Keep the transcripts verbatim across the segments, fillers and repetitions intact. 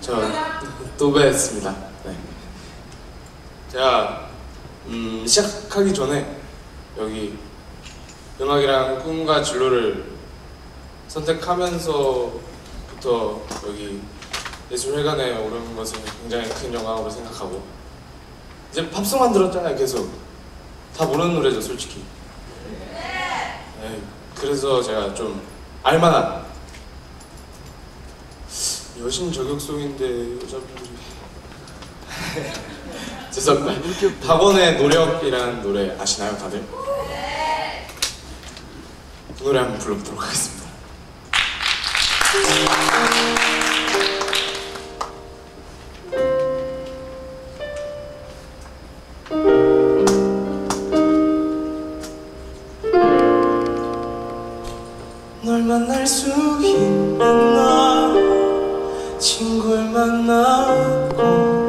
저 또 뵙습니다. 네. 제가 음, 시작하기 전에 여기 음악이랑 꿈과 진로를 선택하면서부터 여기 예술회관에 오른 것은 굉장히 큰 영광으로 생각하고, 이제 팝송만 들었잖아요. 계속 다 모르는 노래죠, 솔직히. 네, 그래서 제가 좀 알만한 여신 저격송인데 여자분들이 죄송합니다. 박원의 노력이라는 노래 아시나요, 다들? 그 노래 한번 불러보도록 하겠습니다. 널 만날 수 있는 날 친구를 만나고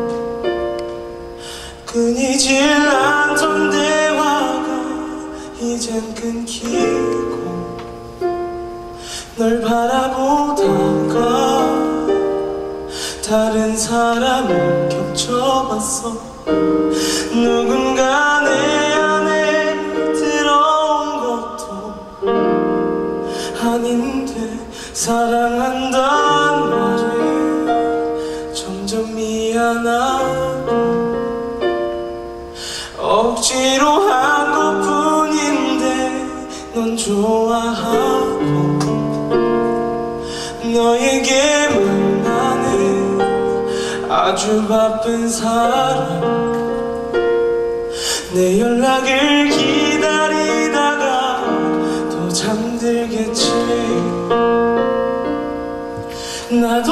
끊이질 않던 대화가 이젠 끊기고, 널 바라보다가 다른 사람을 겹쳐봤어. 누군가 내 안에 들어온 것도 아닌데 사랑한단 말에 점점 미안하고, 억지로 한 것뿐인데 넌 좋아하고, 너에게만 나는 아주 바쁜 사람. 내 연락을 기다리다가 또 잠들겠지. 나도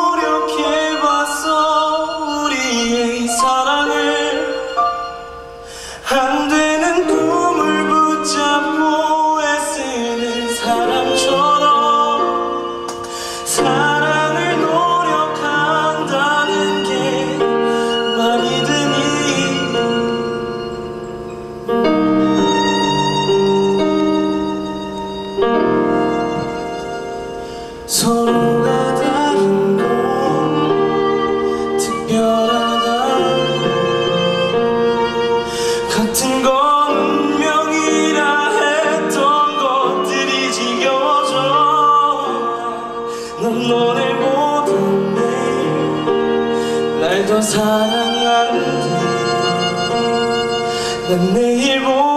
노력해봤어 우리의 사랑을. 안 되는 꿈을 붙잡고 애쓰는 사람처럼 사랑을 노력한다는 게 말이 되니. 서로가 다른 건 특별하다고, 같은 건 운명이라 했던 것들이 지겨워져. 넌 너네보다 매일 날 더 사랑하는데 난 내일보다